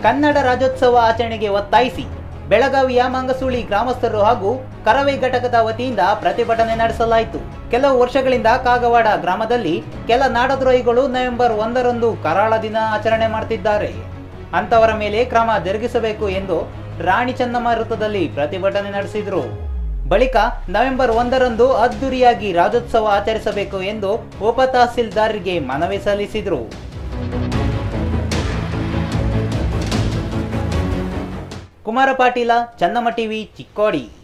ಕನ್ನಡ ರಾಜ್ಯೋತ್ಸವ ಆಚರಣೆಗೆ ಒತ್ತಾಯಿಸಿ ಬೆಳಗಾವಿಯ ಮಂಗಸೂಳಿ ಗ್ರಾಮಸ್ಥರು ಹಾಗೂ ಕರವೇ ಘಟಕದ ವತಿಯಿಂದ ಪ್ರತಿಭಟನೆ ನಡೆಸಲಾಯಿತು. ಕೆಲವು ವರ್ಷಗಳಿಂದ ಕಾಗವಾಡ ಗ್ರಾಮದಲ್ಲಿ ಕೆಲ ನಾಡದ್ರೋಹಿಗಳು ನವೆಂಬರ್ 1ರಂದು ಕರಾಳ ದಿನ ಆಚರಣೆ ಮಾಡುತ್ತಿದ್ದಾರೆ. ಅಂತವರ ಮೇಲೆ ಕ್ರಮ ಜರುಗಿಸಬೇಕು ಎಂದು ರಾಣಿ ಚೆನ್ನಮ್ಮ ವೃತ್ತದಲ್ಲಿ ಪ್ರತಿಭಟನೆ ನಡೆಸಿದರು. ಬಳಿಕ ನವೆಂಬರ್ 1ರಂದು ಅದ್ದೂರಿಯಾಗಿ ರಾಜ್ಯೋತ್ಸವ ಆಚರಿಸಬೇಕು ಎಂದು ಉಪ ತಹಸೀಲ್ದಾರ್ಗೆ ಮನವಿ ಸಲ್ಲಿಸಿದರು. ಕುಮಾರ ಪಾಟೀಲ, ಚನ್ನಮ್ಮ ಟಿವಿ, ಚಿಕ್ಕೋಡಿ.